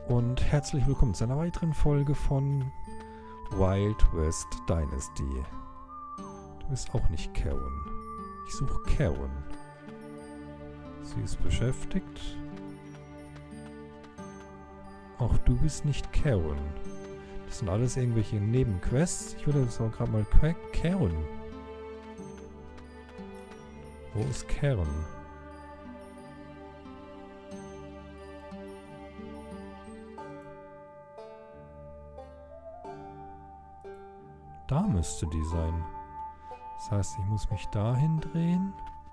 und herzlich willkommen zu einer weiteren Folge von Wild West Dynasty. Du bist auch nicht Karen. Ich suche Karen. Sie ist beschäftigt. Auch du bist nicht Karen. Das sind alles irgendwelche Nebenquests. Ich würde jetzt auch gerade mal Karen. Wo ist Karen? Da müsste die sein. Das heißt, ich muss mich dahin drehen.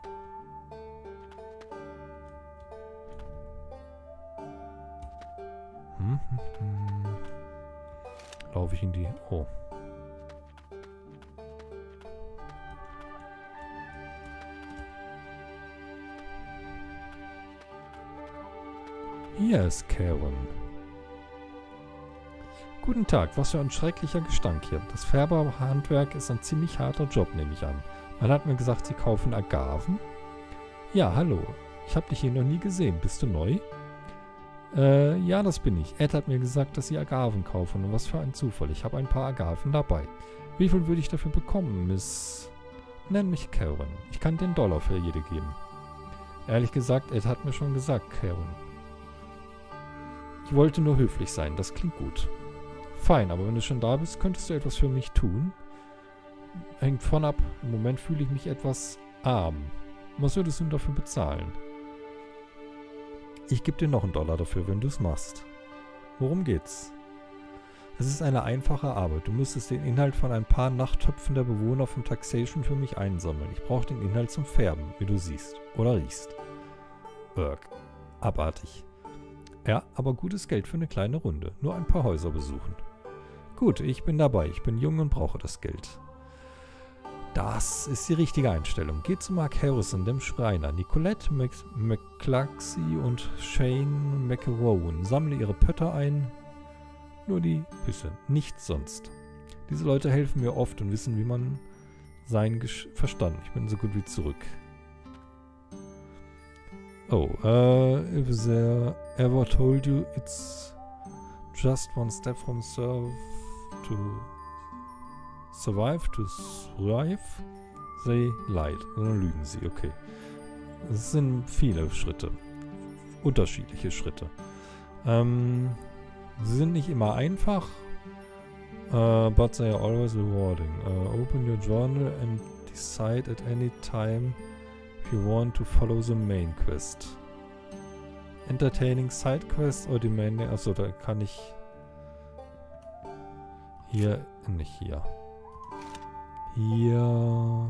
Laufe ich in die... Oh. Hier ist Karen. Guten Tag, was für ein schrecklicher Gestank hier. Das Färberhandwerk ist ein ziemlich harter Job, nehme ich an. Man hat mir gesagt, Sie kaufen Agaven? Ja, hallo. Ich habe dich hier noch nie gesehen. Bist du neu? Ja, das bin ich. Ed hat mir gesagt, dass Sie Agaven kaufen. Und was für ein Zufall. Ich habe ein paar Agaven dabei. Wie viel würde ich dafür bekommen, Miss... Nenn mich Karen. Ich kann den $1 für jede geben. Ehrlich gesagt, Ed hat mir schon gesagt, Karen. Ich wollte nur höflich sein. Das klingt gut. Fein, aber wenn du schon da bist, könntest du etwas für mich tun? Hängt von ab. Im Moment fühle ich mich etwas arm. Was würdest du dafür bezahlen? Ich gebe dir noch $1 dafür, wenn du es machst. Worum geht's? Es ist eine einfache Arbeit. Du müsstest den Inhalt von ein paar Nachttöpfen der Bewohner von Taxation für mich einsammeln. Ich brauche den Inhalt zum Färben, wie du siehst. Oder riechst. Abartig. Ja, aber gutes Geld für eine kleine Runde. Nur ein paar Häuser besuchen. Gut, ich bin dabei. Ich bin jung und brauche das Geld. Das ist die richtige Einstellung. Geh zu Mark Harrison, dem Schreiner. Nicolette McCluxy und Shane McEwown. Sammle ihre Pötter ein. Nur die Büsse. Nichts sonst. Diese Leute helfen mir oft und wissen, wie man sein verstanden. Ich bin so gut wie zurück. Oh, if there ever told you it's just one step from survive to thrive, they lied. Dann lügen sie, okay. Es sind viele Schritte. Unterschiedliche Schritte. Sie sind nicht immer einfach, but they are always rewarding. Open your journal and decide at any time if you want to follow the main quest. Entertaining side quest or demanding... Achso, da kann ich... Hier, nicht hier. Hier...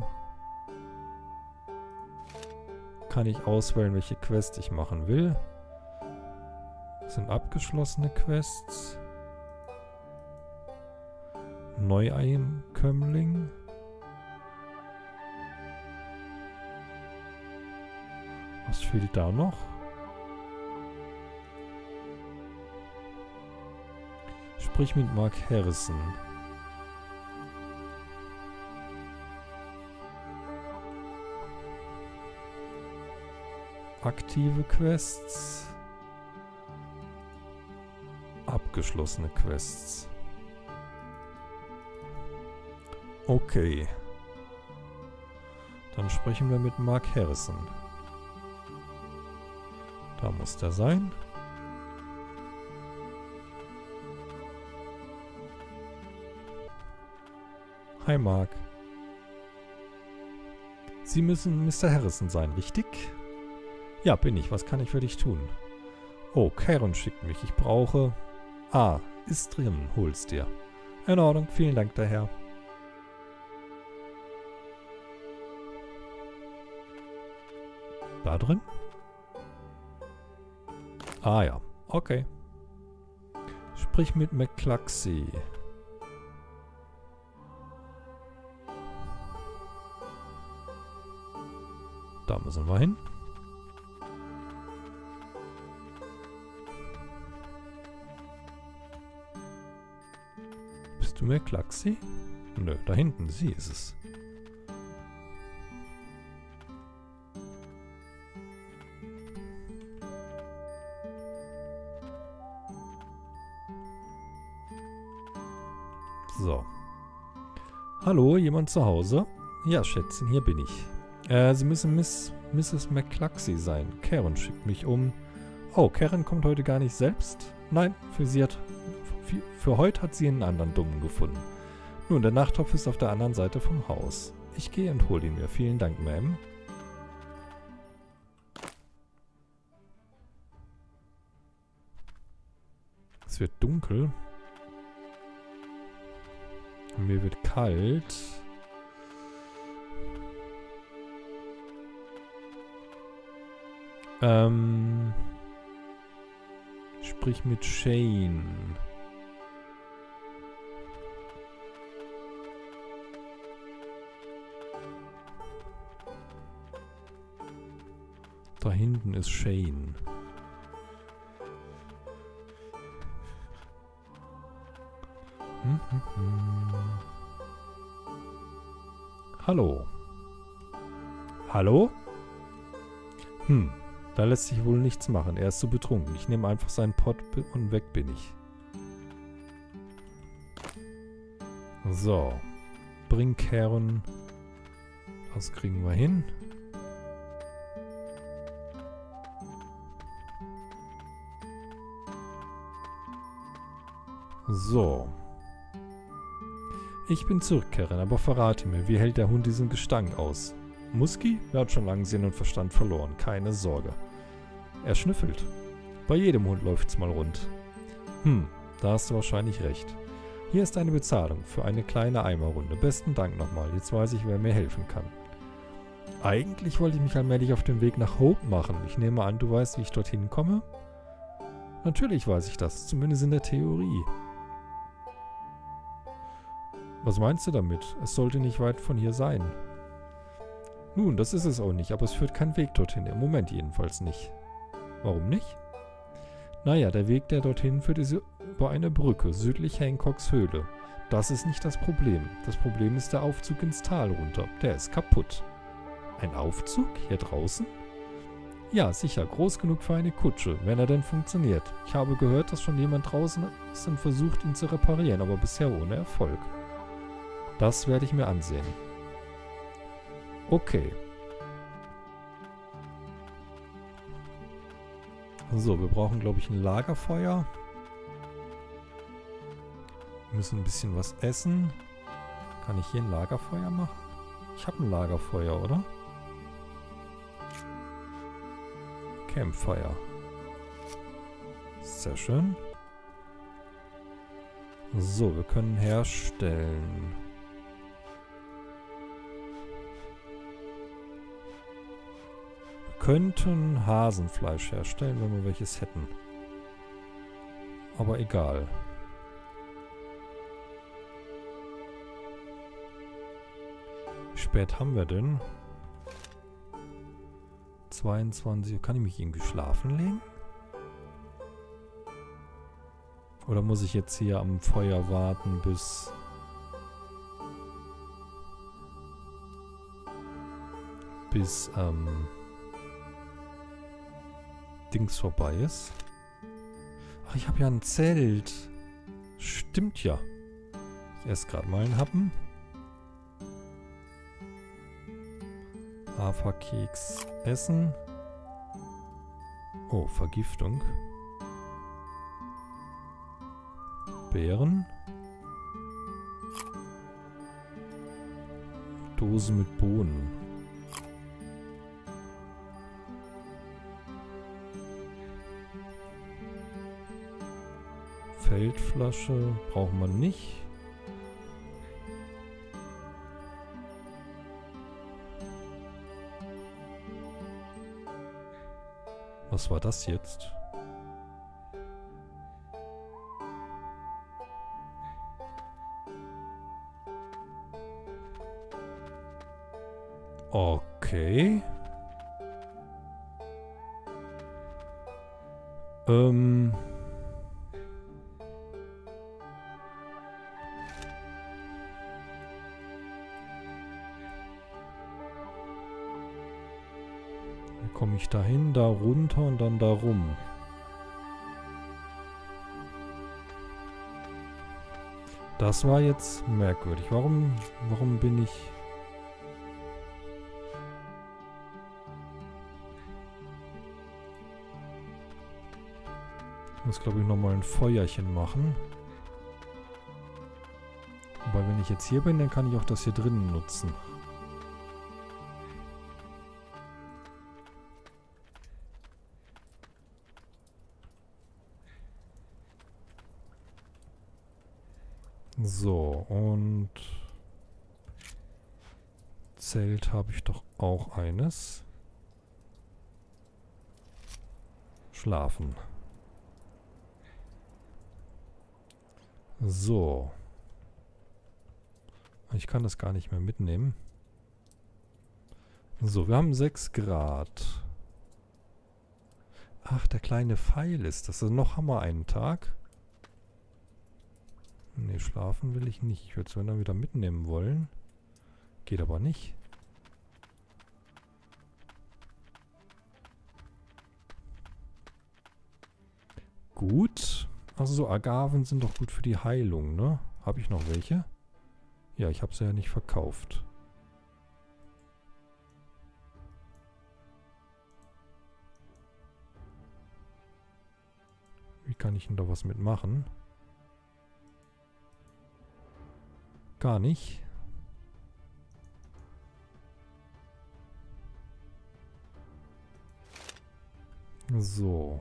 kann ich auswählen, welche Quest ich machen will. Das sind abgeschlossene Quests. Neueinkömmling. Was fehlt da noch? Sprich mit Mark Harrison. Aktive Quests. Abgeschlossene Quests. Okay. Dann sprechen wir mit Mark Harrison. Da muss der sein. Hi Mark. Sie müssen Mr. Harrison sein, richtig? Ja, bin ich. Was kann ich für dich tun? Oh, Karen schickt mich. Ich brauche... Ah, ist drin. Hol's dir. In Ordnung. Vielen Dank, der Herr. Da drin? Ah ja, okay. Sprich mit McCluxy. Da müssen wir hin. Bist du McCluxy? Nö, da hinten, sie ist es. So. Hallo, jemand zu Hause? Ja, Schätzchen, hier bin ich. Sie müssen Mrs. McCluxy sein. Karen schickt mich um. Oh, Karen kommt heute gar nicht selbst? Nein, für heute hat sie einen anderen Dummen gefunden. Nun, der Nachttopf ist auf der anderen Seite vom Haus. Ich gehe und hole ihn mir. Vielen Dank, Ma'am. Es wird dunkel. Und mir wird kalt. Sprich mit Shane. Da hinten ist Shane. Hallo. Hallo? Da lässt sich wohl nichts machen. Er ist so betrunken. Ich nehme einfach seinen Pott und weg bin ich. So. Bring Karen. Das kriegen wir hin. So. Ich bin zurück, Karen, aber verrate mir, wie hält der Hund diesen Gestank aus? Musky? Er hat schon lange Sinn und Verstand verloren. Keine Sorge. Er schnüffelt. Bei jedem Hund läuft's mal rund. Da hast du wahrscheinlich recht. Hier ist eine Bezahlung für eine kleine Eimerrunde. Besten Dank nochmal. Jetzt weiß ich, wer mir helfen kann. Eigentlich wollte ich mich allmählich auf den Weg nach Hope machen. Ich nehme an, du weißt, wie ich dorthin komme? Natürlich weiß ich das, zumindest in der Theorie. Was meinst du damit? Es sollte nicht weit von hier sein. Nun, das ist es auch nicht, aber es führt kein Weg dorthin. Im Moment jedenfalls nicht. Warum nicht? Naja, der Weg, der dorthin führt, ist über eine Brücke, südlich Hancocks Höhle. Das ist nicht das Problem. Das Problem ist der Aufzug ins Tal runter. Der ist kaputt. Ein Aufzug? Hier draußen? Ja, sicher. Groß genug für eine Kutsche, wenn er denn funktioniert. Ich habe gehört, dass schon jemand draußen ist und versucht, ihn zu reparieren, aber bisher ohne Erfolg. Das werde ich mir ansehen. Okay. So, wir brauchen, glaube ich, ein Lagerfeuer. Wir müssen ein bisschen was essen. Kann ich hier ein Lagerfeuer machen? Ich habe ein Lagerfeuer, oder? Campfire. Sehr schön. So, wir können herstellen. Wir könnten Hasenfleisch herstellen, wenn wir welches hätten. Aber egal. Wie spät haben wir denn? 22. Kann ich mich irgendwie schlafen legen? Oder muss ich jetzt hier am Feuer warten, bis Dings vorbei ist? Ach, ich habe ja ein Zelt. Stimmt ja. Ich esse gerade mal einen Happen. Haferkeks essen. Oh, Vergiftung. Beeren. Dose mit Bohnen. Feldflasche braucht man nicht. Was war das jetzt? Okay. Wie komme ich da hin? Da runter und dann da rum. Das war jetzt merkwürdig. Warum bin ich... Ich muss, glaube ich, nochmal ein Feuerchen machen. Wobei, wenn ich jetzt hier bin, dann kann ich auch das hier drinnen nutzen. So, und Zelt habe ich doch auch eines. Schlafen. So. Ich kann das gar nicht mehr mitnehmen. So, wir haben 6 Grad. Ach, der kleine Pfeil ist das. Also noch haben wir einen Tag. Ne, schlafen will ich nicht. Ich würde es dann wieder mitnehmen wollen. Geht aber nicht. Gut. Also so Agaven sind doch gut für die Heilung, ne? Habe ich noch welche? Ja, ich habe sie ja nicht verkauft. Wie kann ich denn da was mitmachen? Gar nicht. So.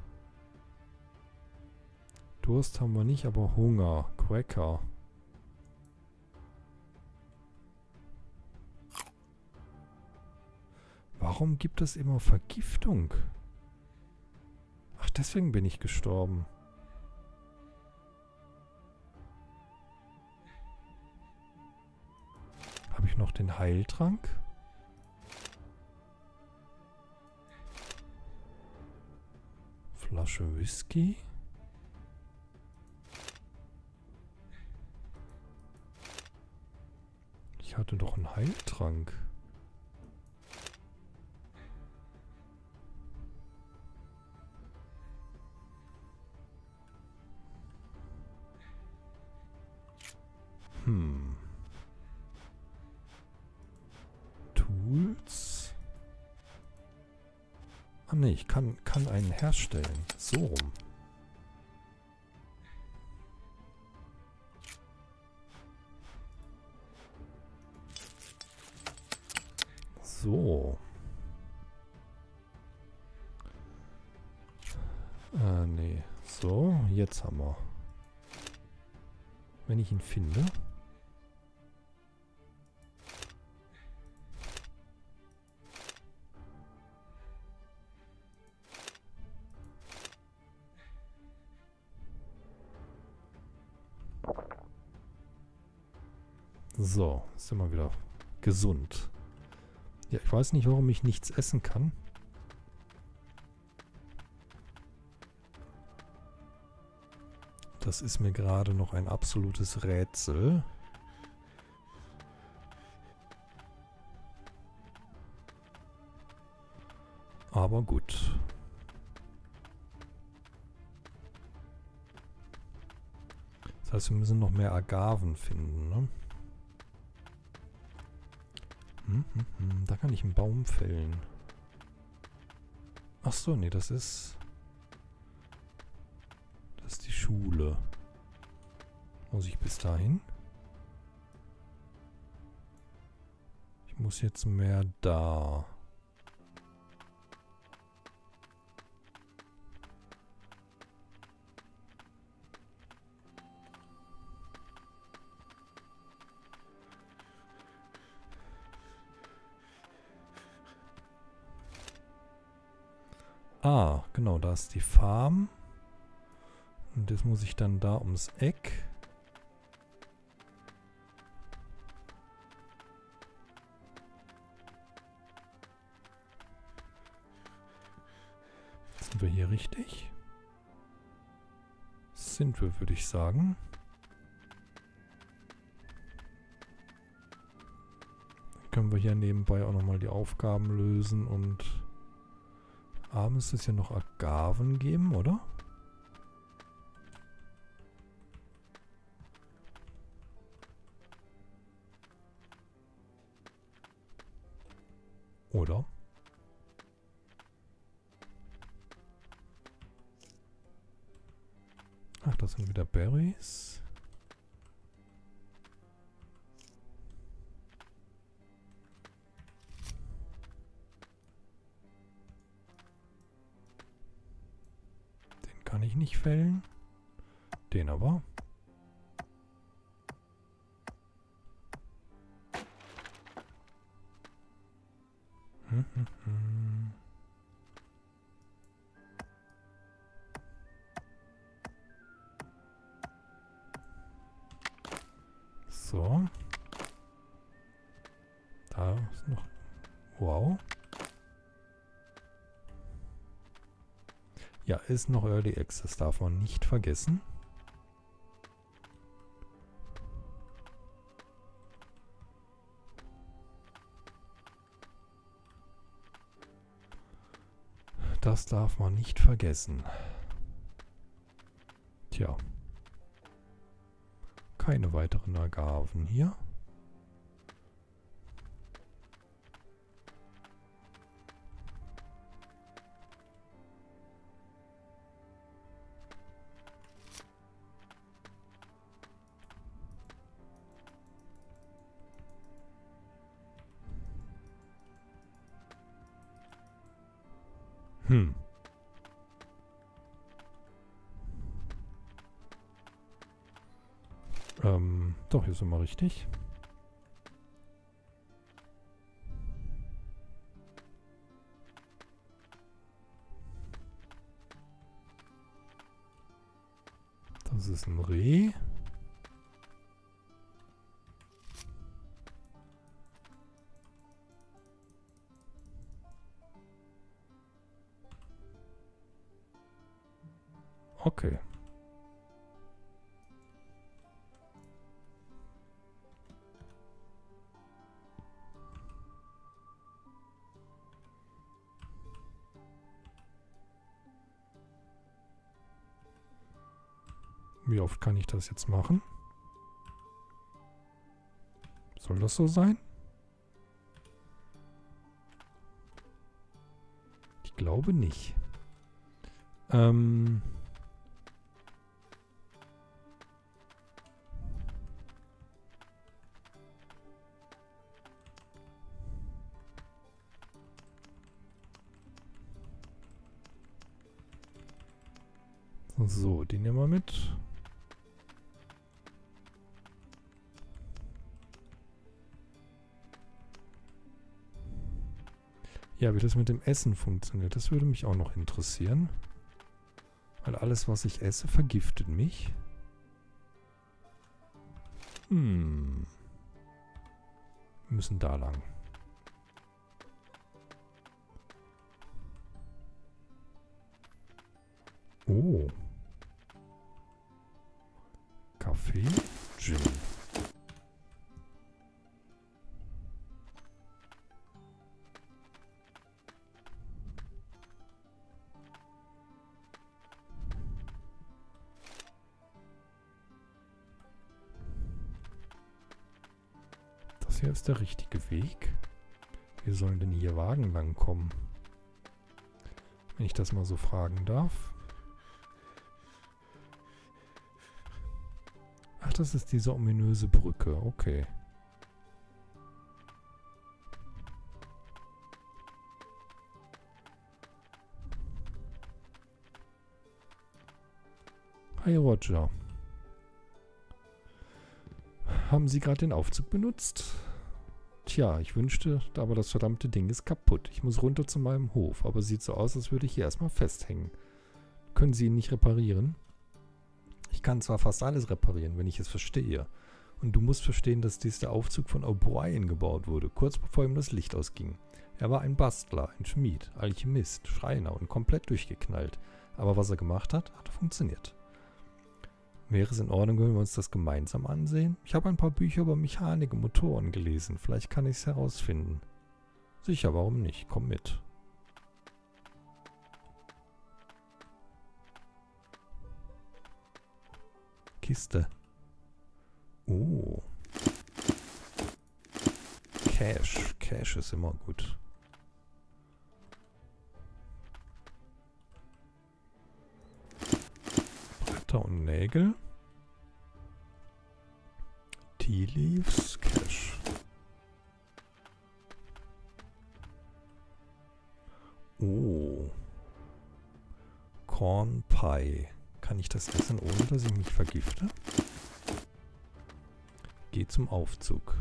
Durst haben wir nicht, aber Hunger. Cracker. Warum gibt es immer Vergiftung? Ach, deswegen bin ich gestorben. Habe ich noch den Heiltrank? Flasche Whisky? Ich hatte doch einen Heiltrank. Tools? Ah ne, ich kann einen herstellen. So rum. So. Nee. So, jetzt haben wir. Wenn ich ihn finde. So, sind wir wieder gesund. Ja, ich weiß nicht, warum ich nichts essen kann. Das ist mir gerade noch ein absolutes Rätsel. Aber gut. Das heißt, wir müssen noch mehr Agaven finden, ne? Da kann ich einen Baum fällen. Ach so, nee, das ist die Schule. Muss ich bis dahin? Ich muss jetzt mehr da. Ah, genau, da ist die Farm. Und das muss ich dann da ums Eck. Sind wir hier richtig? Sind wir, würde ich sagen. Dann können wir hier nebenbei auch nochmal die Aufgaben lösen und abends müsste es ja noch Agaven geben, oder? Oder? Ach, das sind wieder Berries. Den kann ich nicht fällen. Den aber. So. Da ist noch... Wow. Ja, ist noch Early Access, darf man nicht vergessen. Das darf man nicht vergessen. Tja. Keine weiteren Agaven hier. Doch, hier sind wir richtig. Das ist ein Reh. Okay. Wie oft kann ich das jetzt machen? Soll das so sein? Ich glaube nicht. So, den nehmen wir mit. Ja, wie das mit dem Essen funktioniert, das würde mich auch noch interessieren. Weil alles, was ich esse, vergiftet mich. Wir müssen da lang. Oh. Kaffee, Gin. Das hier ist der richtige Weg. Wie sollen denn hier Wagen lang kommen? Wenn ich das mal so fragen darf. Ach, das ist diese ominöse Brücke. Okay. Hi Roger. Haben Sie gerade den Aufzug benutzt? Tja, ich wünschte, aber das verdammte Ding ist kaputt. Ich muss runter zu meinem Hof, aber sieht so aus, als würde ich hier erstmal festhängen. Können Sie ihn nicht reparieren? Ich kann zwar fast alles reparieren, wenn ich es verstehe. Und du musst verstehen, dass dies der Aufzug von O'Brien gebaut wurde, kurz bevor ihm das Licht ausging. Er war ein Bastler, ein Schmied, Alchemist, Schreiner und komplett durchgeknallt. Aber was er gemacht hat, hat funktioniert. Wäre es in Ordnung, wenn wir uns das gemeinsam ansehen? Ich habe ein paar Bücher über Mechanik und Motoren gelesen. Vielleicht kann ich es herausfinden. Sicher, warum nicht? Komm mit. Kiste. Oh. Cash. Cash ist immer gut. Butter und Nägel. Tea Leaves, Cash. Oh. Corn Pie. Kann ich das essen, ohne dass ich mich vergifte? Geh zum Aufzug.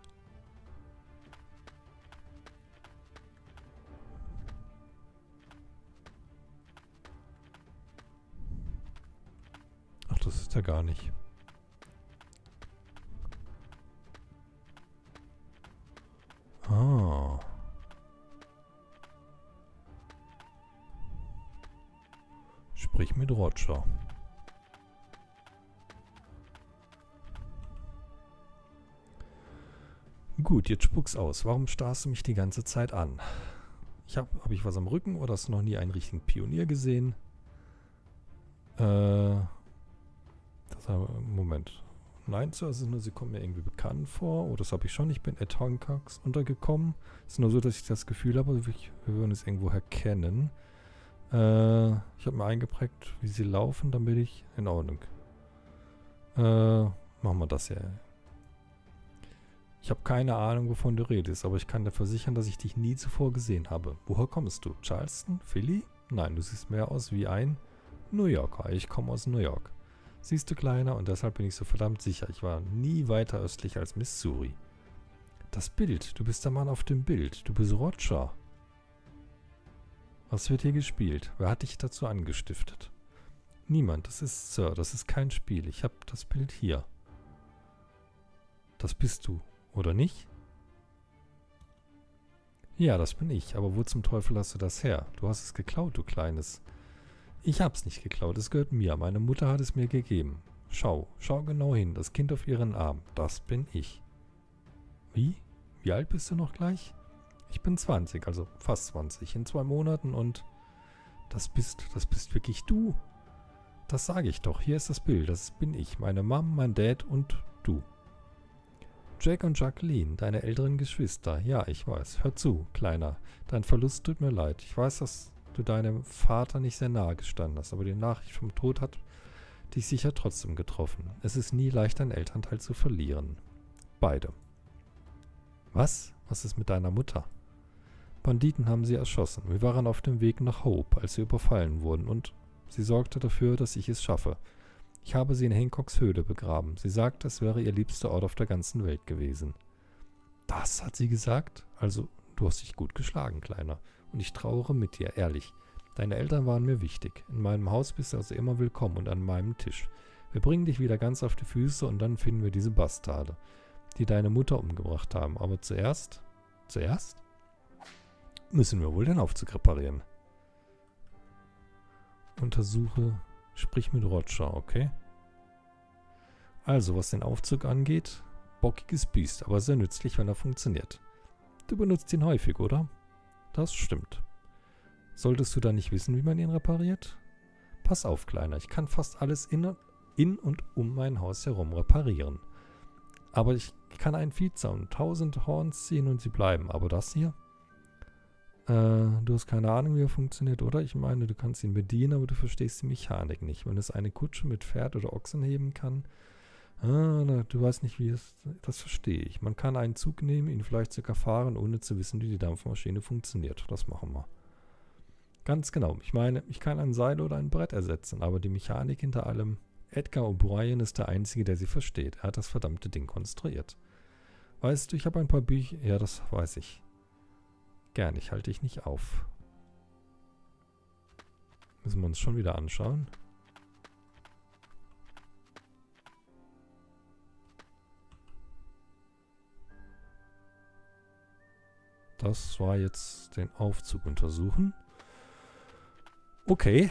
Ach, das ist ja gar nicht. Ah. Sprich mit Roger. Gut, jetzt spuck's aus. Warum starrst du mich die ganze Zeit an? Hab ich was am Rücken oder hast du noch nie einen richtigen Pionier gesehen? Moment. Nein, Sir, es ist nur, sie kommen mir irgendwie bekannt vor. Oh, das habe ich schon. Ich bin at Honkax untergekommen. Es ist nur so, dass ich das Gefühl habe, wir würden es irgendwo erkennen. Ich habe mir eingeprägt, wie sie laufen, damit ich... In Ordnung. Machen wir das hier. Ich habe keine Ahnung, wovon du redest, aber ich kann dir versichern, dass ich dich nie zuvor gesehen habe. Woher kommst du? Charleston? Philly? Nein, du siehst mehr aus wie ein New Yorker. Ich komme aus New York. Siehst du, Kleiner, und deshalb bin ich so verdammt sicher. Ich war nie weiter östlich als Missouri. Das Bild. Du bist der Mann auf dem Bild. Du bist Roger. Was wird hier gespielt? Wer hat dich dazu angestiftet? Niemand. Das ist Sir. Das ist kein Spiel. Ich habe das Bild hier. Das bist du. Oder nicht? Ja, das bin ich. Aber wo zum Teufel hast du das her? Du hast es geklaut, du Kleines. Ich hab's nicht geklaut. Es gehört mir. Meine Mutter hat es mir gegeben. Schau. Schau genau hin. Das Kind auf ihren Arm. Das bin ich. Wie? Wie alt bist du noch gleich? Ich bin 20, also fast 20. In 2 Monaten und... Das bist wirklich du. Das sage ich doch. Hier ist das Bild. Das bin ich. Meine Mom, mein Dad und du. Jack und Jacqueline, deine älteren Geschwister. Ja, ich weiß. Hör zu, Kleiner. Dein Verlust tut mir leid. Ich weiß, dass du deinem Vater nicht sehr nahe gestanden hast, aber die Nachricht vom Tod hat dich sicher trotzdem getroffen. Es ist nie leicht, einen Elternteil zu verlieren. Beide. Was? Was ist mit deiner Mutter? Banditen haben sie erschossen. Wir waren auf dem Weg nach Hope, als sie überfallen wurden, und sie sorgte dafür, dass ich es schaffe. Ich habe sie in Hancocks Höhle begraben. Sie sagte, es wäre ihr liebster Ort auf der ganzen Welt gewesen. Das hat sie gesagt? Also, du hast dich gut geschlagen, Kleiner. Und ich trauere mit dir, ehrlich. Deine Eltern waren mir wichtig. In meinem Haus bist du also immer willkommen und an meinem Tisch. Wir bringen dich wieder ganz auf die Füße und dann finden wir diese Bastarde, die deine Mutter umgebracht haben. Aber zuerst müssen wir wohl den Aufzug reparieren. Untersuche... Sprich mit Roger, okay? Also, was den Aufzug angeht, bockiges Biest, aber sehr nützlich, wenn er funktioniert. Du benutzt ihn häufig, oder? Das stimmt. Solltest du dann nicht wissen, wie man ihn repariert? Pass auf, Kleiner, ich kann fast alles in und um mein Haus herum reparieren. Aber ich kann einen Viehzaun, 1000 Horns ziehen und sie bleiben. Aber das hier? Du hast keine Ahnung, wie er funktioniert, oder? Ich meine, du kannst ihn bedienen, aber du verstehst die Mechanik nicht. Wenn es eine Kutsche mit Pferd oder Ochsen heben kann, du weißt nicht, wie es... Das verstehe ich. Man kann einen Zug nehmen, ihn vielleicht sogar fahren, ohne zu wissen, wie die Dampfmaschine funktioniert. Das machen wir. Ganz genau. Ich meine, ich kann ein Seil oder ein Brett ersetzen, aber die Mechanik hinter allem... Edgar O'Brien ist der Einzige, der sie versteht. Er hat das verdammte Ding konstruiert. Weißt du, ich habe ein paar Bücher... Ja, das weiß ich. Gern, ich halte dich nicht auf. Müssen wir uns schon wieder anschauen. Das war jetzt den Aufzug untersuchen. Okay.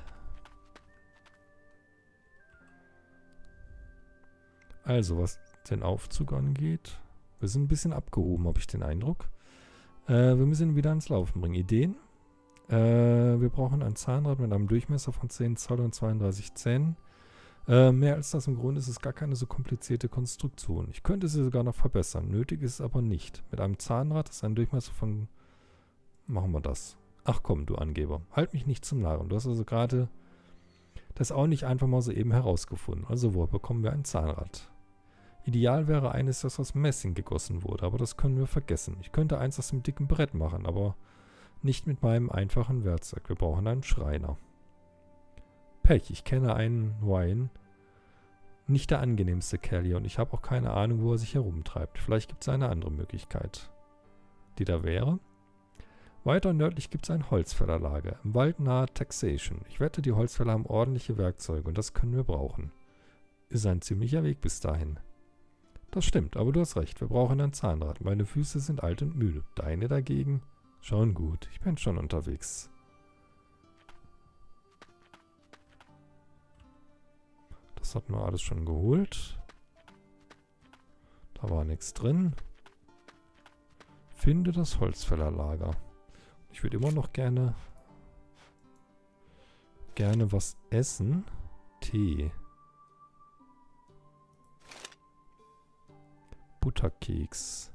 Also, was den Aufzug angeht, wir sind ein bisschen abgehoben, habe ich den Eindruck. Wir müssen ihn wieder ans Laufen bringen. Ideen? Wir brauchen ein Zahnrad mit einem Durchmesser von 10 Zoll und 32 Zähnen. Mehr als das im Grunde ist es gar keine so komplizierte Konstruktion. Ich könnte sie sogar noch verbessern. Nötig ist es aber nicht. Mit einem Zahnrad ist ein Durchmesser von... Machen wir das. Ach komm, du Angeber. Halt mich nicht zum Narren. Du hast also gerade Das auch nicht einfach mal so eben herausgefunden. Also wo bekommen wir ein Zahnrad? Ideal wäre eines, das aus Messing gegossen wurde, aber das können wir vergessen. Ich könnte eins aus dem dicken Brett machen, aber nicht mit meinem einfachen Werkzeug. Wir brauchen einen Schreiner. Pech, ich kenne einen Wayne. Nicht der angenehmste Kerl hier und ich habe auch keine Ahnung, wo er sich herumtreibt. Vielleicht gibt es eine andere Möglichkeit, die da wäre. Weiter nördlich gibt es ein Holzfällerlager, im Wald nahe Taxation. Ich wette, die Holzfäller haben ordentliche Werkzeuge und das können wir brauchen. Ist ein ziemlicher Weg bis dahin. Das stimmt, aber du hast recht, wir brauchen ein Zahnrad. Meine Füße sind alt und müde. Deine dagegen? Schon gut, ich bin schon unterwegs. Das hatten wir alles schon geholt. Da war nichts drin. Finde das Holzfällerlager. Ich würde immer noch gerne was essen. Tee. Butterkeks.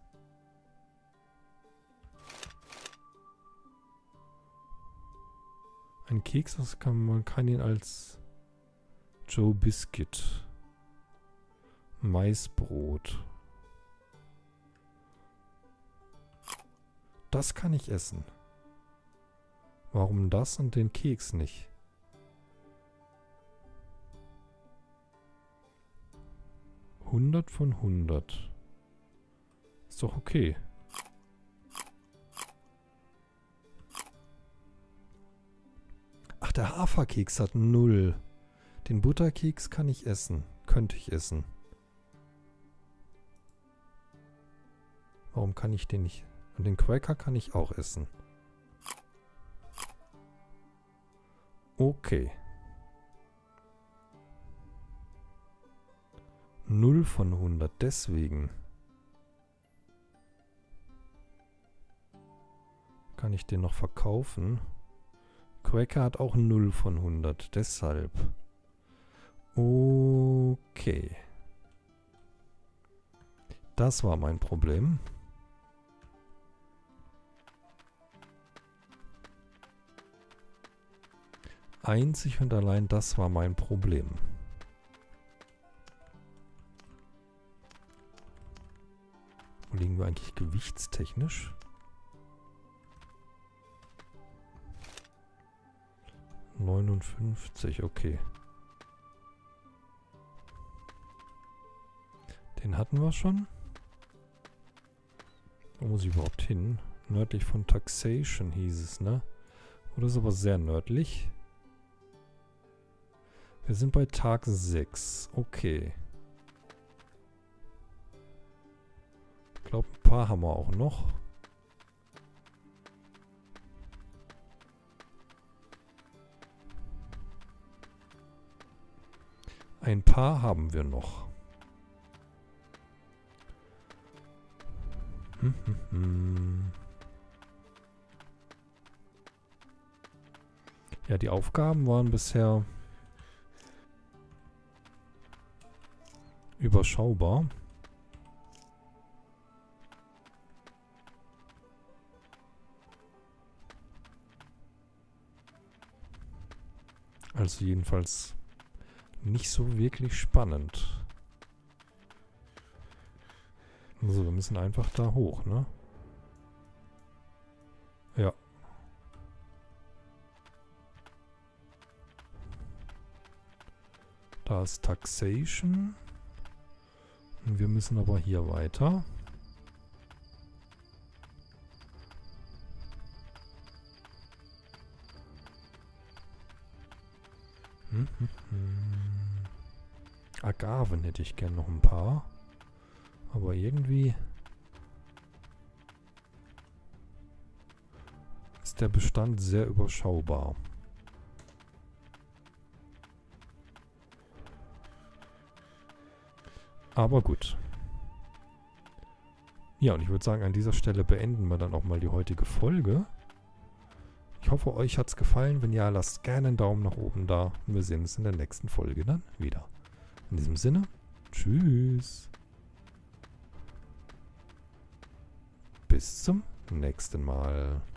Ein Keks, man kann ihn als Joe Biscuit. Maisbrot. Das kann ich essen. Warum das und den Keks nicht? $100 von 100. Ist doch okay. Ach, der Haferkeks hat 0. Den Butterkeks kann ich essen. Könnte ich essen. Warum kann ich den nicht? Und den Cracker kann ich auch essen. Okay. 0 von 100. Deswegen kann ich den noch verkaufen. Cracker hat auch 0 von 100. Deshalb. Okay. Das war mein Problem. Einzig und allein das war mein Problem. Wo liegen wir eigentlich gewichtstechnisch? 59, okay. Den hatten wir schon. Wo muss ich überhaupt hin? Nördlich von Taxation hieß es, ne? Oder ist aber sehr nördlich. Wir sind bei Tag 6. Okay. Ich glaube, ein paar haben wir auch noch. Ein paar haben wir noch. Ja, die Aufgaben waren bisher überschaubar. Also jedenfalls nicht so wirklich spannend. Also wir müssen einfach da hoch, ne? Ja. Da ist Taxation. Und wir müssen aber hier weiter. Agaven hätte ich gern noch ein paar. Aber irgendwie ist der Bestand sehr überschaubar. Aber gut. Ja, und ich würde sagen, an dieser Stelle beenden wir dann auch mal die heutige Folge. Ich hoffe, euch hat es gefallen. Wenn ja, lasst gerne einen Daumen nach oben da. Und wir sehen uns in der nächsten Folge dann wieder. In diesem Sinne, tschüss. Bis zum nächsten Mal.